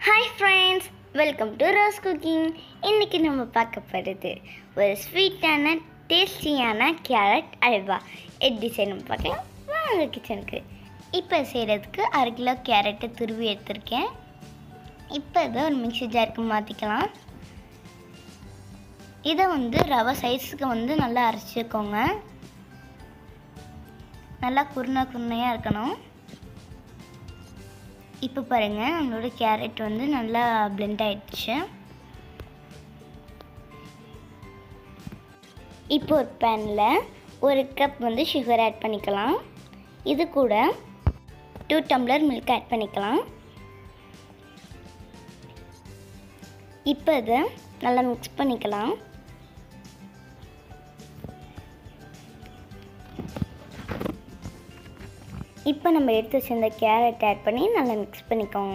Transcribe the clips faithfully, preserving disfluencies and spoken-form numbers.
Hi friends, welcome to Rose Cooking. இன்னைக்கு நம்ம பார்க்க போகிறது ஒரு ஸ்வீட்டான டேஸ்டியான கேரட் அல்வா. எப்படி செய்யணும் பார்க்கலாம் வாங்க கிச்சனுக்கு. இப்போ செய்கிறதுக்கு அரை கிலோ கேரட்டை துருவி எடுத்திருக்கேன். இப்போ இதை ஒரு மிக்ஸி ஜாருக்கு மாற்றிக்கலாம். இதை வந்து ரவை சைஸுக்கு வந்து நல்லா அரைச்சிக்கோங்க. நல்லா குருணை குருணையாக இருக்கணும். இப்போ பாருங்கள், நம்மளோட கேரட் வந்து நல்லா பிளெண்ட் ஆகிடுச்சு. இப்போ ஒரு பேனில் ஒரு கப் வந்து சுகர் ஆட் பண்ணிக்கலாம். இது கூட டூ டம்ளர் மில்க் ஆட் பண்ணிக்கலாம். இப்போ இதை நல்லா மிக்ஸ் பண்ணிக்கலாம். இப்போ நம்ம எடுத்து வச்சிருந்த கேரட் ஆட் பண்ணி நல்லா மிக்ஸ் பண்ணிக்கோங்க.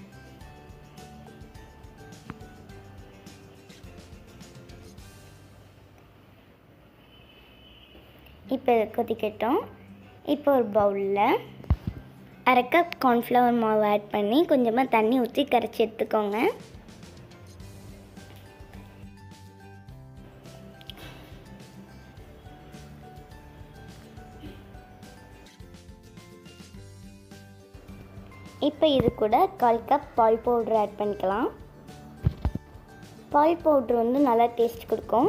இப்போ இதை கொதிக்கட்டும். இப்போ ஒரு பவுலில் அரை கப் கார்ன்ஃப்ளவர் மாவு ஆட் பண்ணி கொஞ்சமாக தண்ணி ஊற்றி கரைச்சி எடுத்துக்கோங்க. இப்போ இது கூட கால் கப் பால் பவுட்ரு ஆட் பண்ணிக்கலாம். பால் பவுட்ரு வந்து நல்லா டேஸ்ட் கொடுக்கும்.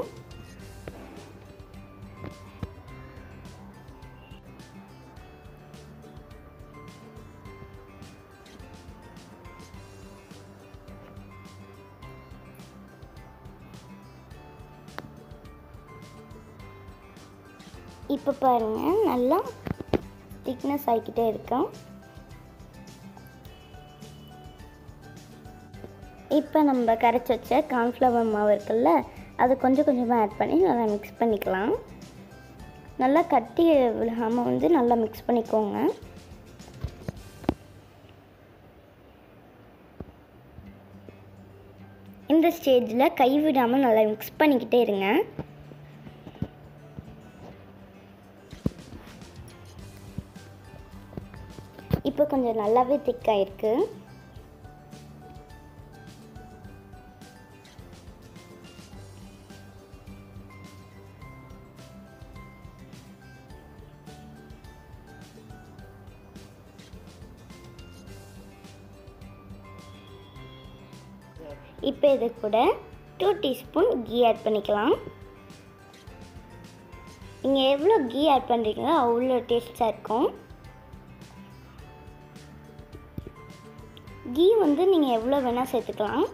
இப்போ பாருங்கள், நல்லா திக்னஸ் ஆகிக்கிட்டே இருக்கும். இப்போ நம்ம கரைச்சி வச்ச கார்ன்ஃப்ளவர் மாவு இருக்குல்ல, அதை கொஞ்சம் கொஞ்சமாக ஆட் பண்ணி நல்லா மிக்ஸ் பண்ணிக்கலாம். நல்லா கட்டி விழாமல் வந்து நல்லா மிக்ஸ் பண்ணிக்கோங்க. இந்த ஸ்டேஜில் கை விடாமல் நல்லா மிக்ஸ் பண்ணிக்கிட்டே இருங்க. இப்போ கொஞ்சம் நல்லாவே திக்காயிருக்கு. இப்போ இது கூட டூ டீஸ்பூன் கீ ஆட் பண்ணிக்கலாம். நீங்கள் எவ்வளோ கீ ஆட் பண்ணுறீங்களோ அவ்வளோ டேஸ்ட்டாக இருக்கும். கீ வந்து நீங்கள் எவ்வளோ வேணால் சேர்த்துக்கலாம்.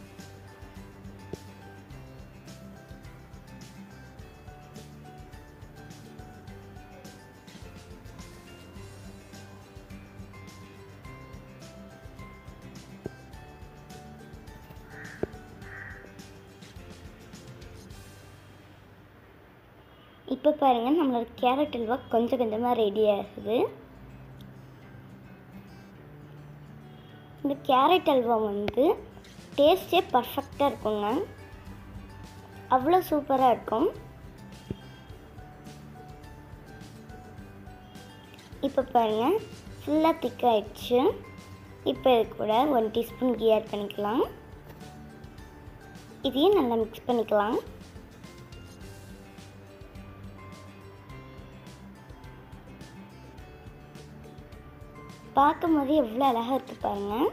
இப்போ பாருங்கள், நம்மளோட கேரட் அல்வா கொஞ்சம் கொஞ்சமாக ரெடி ஆகுது. இந்த கேரட் அல்வா வந்து டேஸ்ட்டே பர்ஃபெக்டாக இருக்குங்க. அவ்வளோ சூப்பராக இருக்கும். இப்போ பாருங்கள், ஃபுல்லாக திக்காகிடுச்சு. இப்போ இது கூட ஒன் டீஸ்பூன் கீ ஆட் பண்ணிக்கலாம். இதையும் நல்லா மிக்ஸ் பண்ணிக்கலாம். பார்க்கும் போது எவ்வளோ அழகாக இருக்குது பாருங்கள்.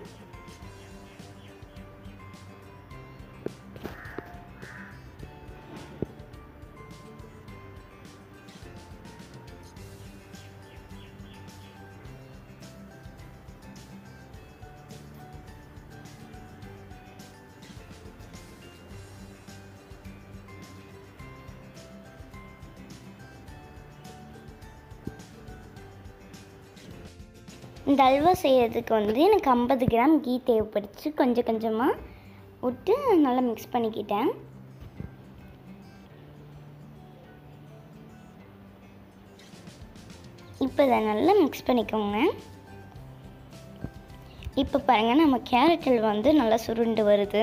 இந்த அல்வா செய்கிறதுக்கு வந்து எனக்கு ஐம்பது கிராம் கீ தேவைப்படுச்சு. கொஞ்சம் கொஞ்சமாக விட்டு நல்லா மிக்ஸ் பண்ணிக்கிட்டேன். இப்போ இதை நல்லா மிக்ஸ் பண்ணிக்கோங்க. இப்போ பாருங்கள், நம்ம கேரட் அல்வா வந்து நல்லா சுருண்டு வருது.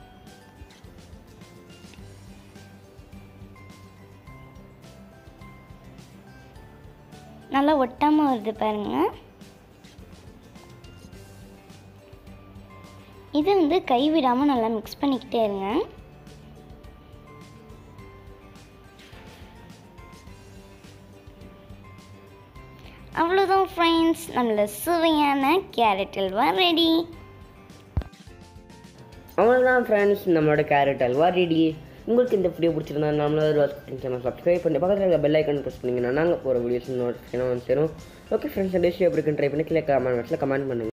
நல்லா ஒட்டாமல் வருது பாருங்கள். இதை வந்து கைவிடாமல் நல்லா மிக்ஸ் பண்ணிக்கிட்டே இருங்க. அவ்வளோதான் ஃப்ரெண்ட்ஸ், நம்மளோட சுவையான கேரட் அல்வா ரெடி. அவ்வளோதான் ஃப்ரெண்ட்ஸ், நம்மளோட கேரட் அல்வா ரெடி. உங்களுக்கு இந்த வீடியோ பிடிச்சிருந்தா நம்மளோட ராஸ் குக்கிங் சேனல் சப்ஸ்கிரைப் பண்ணி பக்கத்தில் இருக்க பெல் ஐக்கன் ப்ரெஸ் பண்ணிங்கன்னா நாங்கள் போகிற வீடியோஸ் நோட்டிஃபிகேஷன் வந்து சேரும். ஓகே ஃப்ரெண்ட்ஸ், இந்த டிஷ் எப்படி இருக்குன்னு ட்ரை பண்ணி கீழே கமெண்ட் பாக்ஸில் கமெண்ட் பண்ணுங்கள்.